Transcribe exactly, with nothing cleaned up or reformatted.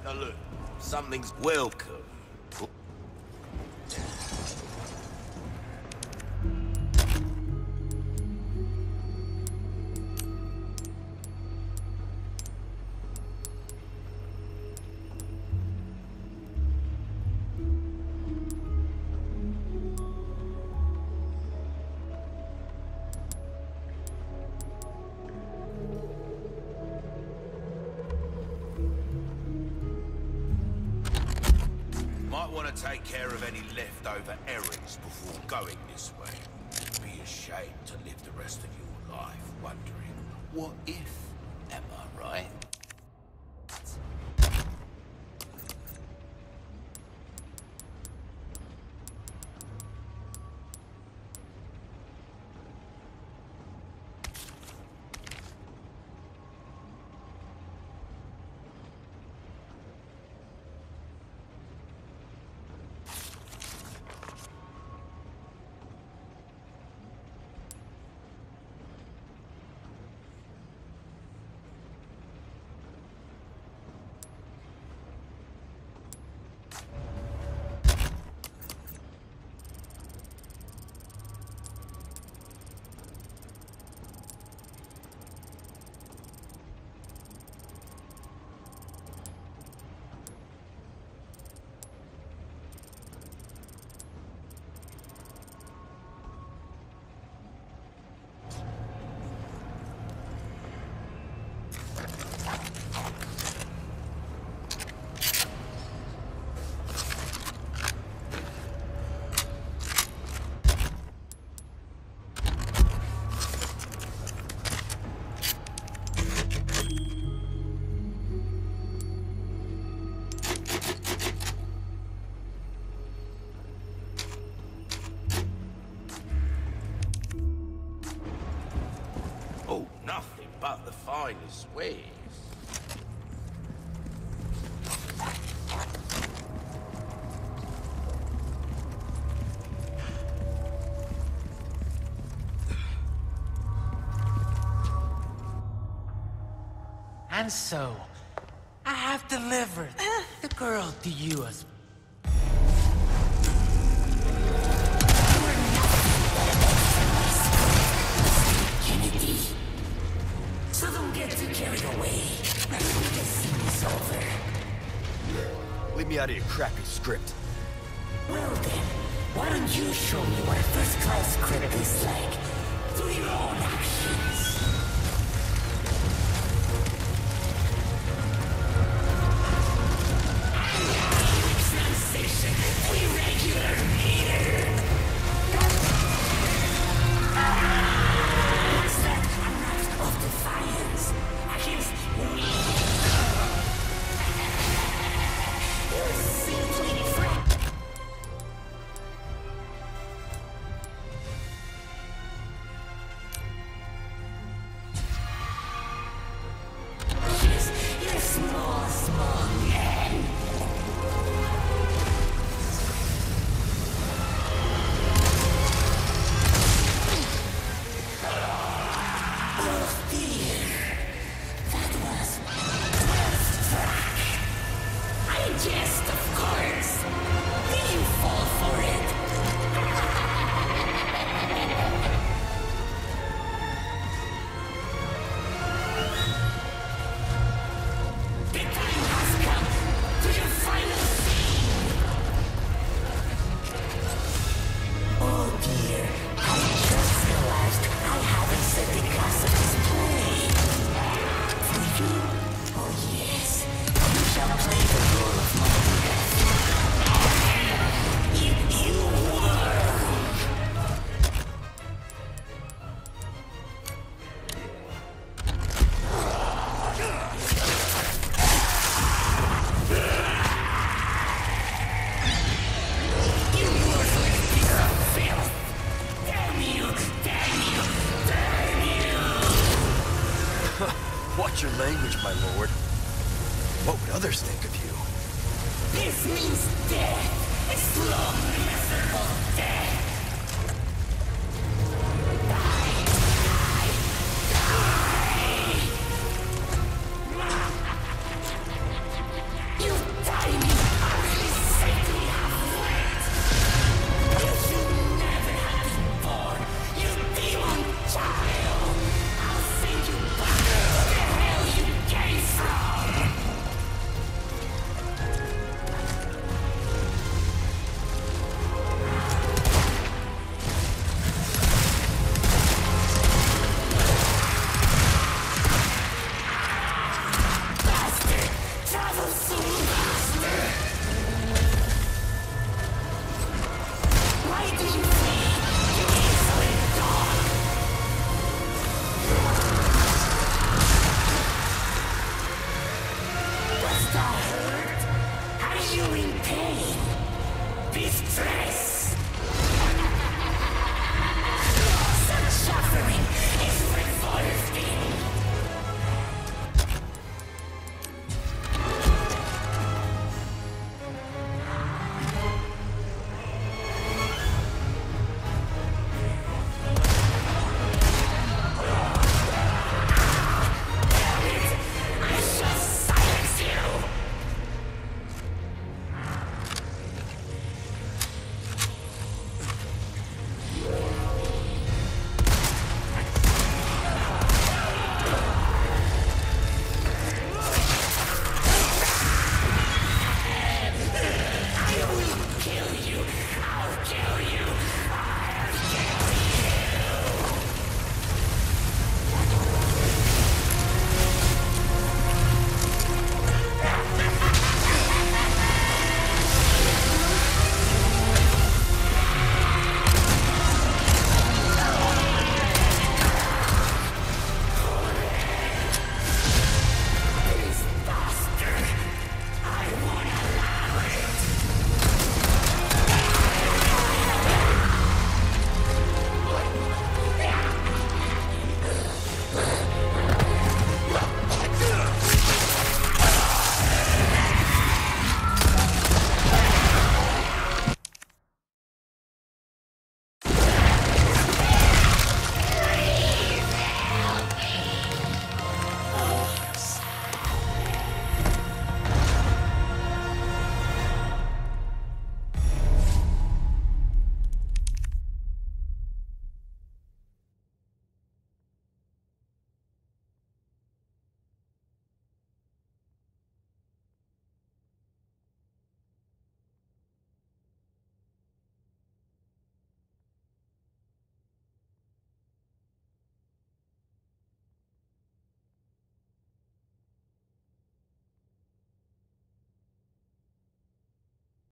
Take a look. Something's welcome. Want to take care of any leftover errands before going this way. Be ashamed to live the rest of your life wondering, what if? Am I right? But the finest ways. And so, I have delivered the girl to you as Leave me out of your crappy script. Well then, why don't you show me what a first-class script is like through your own actions? Sensation, irregular meter. What's that? An act of defiance against me. Watch your language, my lord. What would others think of you? This means death. A slow, miserable death. Die. Die. Die. You you repay?